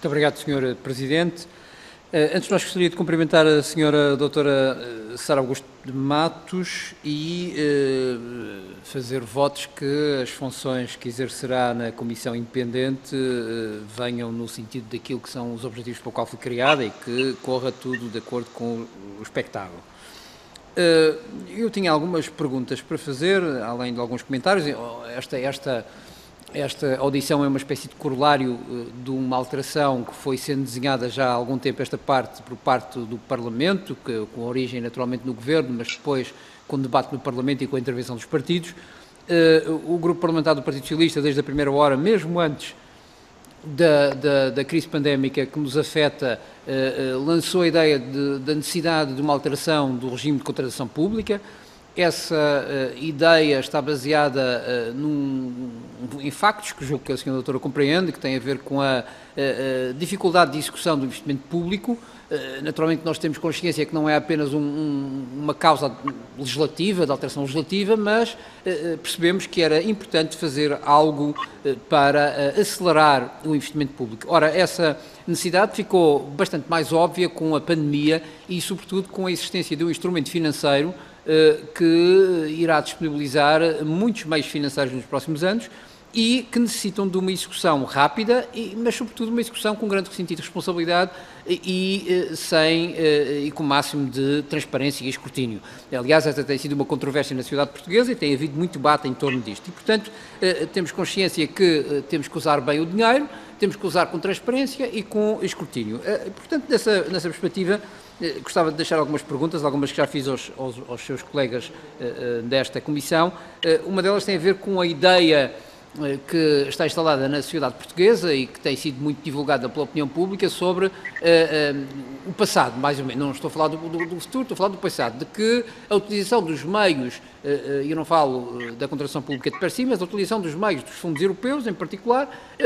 Muito obrigado, Sr. Presidente. Antes de mais, gostaria de cumprimentar a Sra. Doutora Sara Augusto de Matos e fazer votos que as funções que exercerá na Comissão Independente venham no sentido daquilo que são os objetivos para o qual foi criada e que corra tudo de acordo com o espectáculo. Eu tinha algumas perguntas para fazer, além de alguns comentários. Esta audição é uma espécie de corolário de uma alteração que foi sendo desenhada já há algum tempo, esta parte, por parte do Parlamento, com origem naturalmente no Governo, mas depois com debate no Parlamento e com a intervenção dos partidos. O Grupo Parlamentar do Partido Socialista, desde a primeira hora, mesmo antes da crise pandémica que nos afeta, lançou a ideia da necessidade de uma alteração do regime de contratação pública. Essa ideia está baseada em factos que julgo que a Sra. Doutora compreende, que tem a ver com a dificuldade de execução do investimento público. Naturalmente nós temos consciência que não é apenas uma causa legislativa, de alteração legislativa, mas percebemos que era importante fazer algo para acelerar o investimento público. Ora, essa necessidade ficou bastante mais óbvia com a pandemia e, sobretudo, com a existência de um instrumento financeiro que irá disponibilizar muitos meios financeiros nos próximos anos e que necessitam de uma execução rápida, mas sobretudo uma execução com grande sentido de responsabilidade e com o máximo de transparência e escrutínio. Aliás, esta tem sido uma controvérsia na sociedade portuguesa e tem havido muito debate em torno disto. E, portanto, temos consciência que temos que usar bem o dinheiro, temos que usar com transparência e com escrutínio. Portanto, nessa perspectiva, gostava de deixar algumas perguntas, algumas que já fiz aos seus colegas desta comissão. Uma delas tem a ver com a ideia que está instalada na sociedade portuguesa e que tem sido muito divulgada pela opinião pública sobre o passado, mais ou menos. Não estou a falar do futuro, estou a falar do passado, de que a utilização dos meios, eu não falo da contratação pública de per si, mas a utilização dos meios dos fundos europeus, em particular,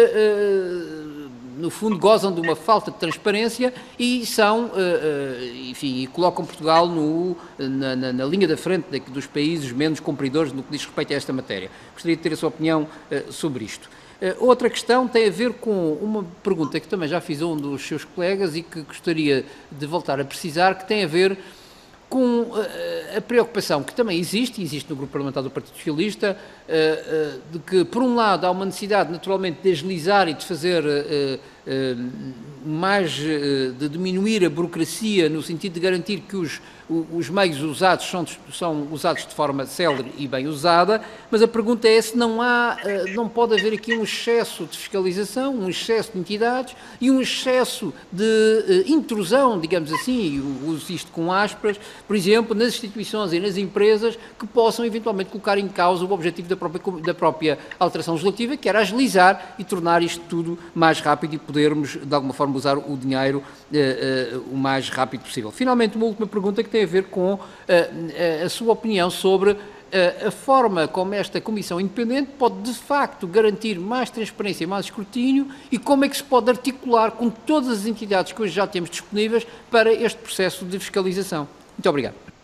no fundo gozam de uma falta de transparência e são, enfim, e colocam Portugal na linha da frente dos países menos cumpridores no que diz respeito a esta matéria. Gostaria de ter a sua opinião sobre isto. Outra questão tem a ver com uma pergunta que também já fiz a um dos seus colegas e que gostaria de voltar a precisar, que tem a ver com a preocupação que também existe no Grupo Parlamentar do Partido Socialista, de que, por um lado, há uma necessidade, naturalmente, de agilizar e de fazer de diminuir a burocracia, no sentido de garantir que os meios usados são usados de forma célere e bem usada, mas a pergunta é se não pode haver aqui um excesso de fiscalização, um excesso de entidades e um excesso de intrusão, digamos assim, e uso isto com aspas, por exemplo, nas instituições e nas empresas que possam eventualmente colocar em causa o objetivo da própria alteração legislativa, que era agilizar e tornar isto tudo mais rápido e podermos, de alguma forma, usar o dinheiro o mais rápido possível. Finalmente, uma última pergunta que tem a ver com a sua opinião sobre a forma como esta Comissão Independente pode, de facto, garantir mais transparência e mais escrutínio e como é que se pode articular com todas as entidades que hoje já temos disponíveis para este processo de fiscalização. Muito obrigado.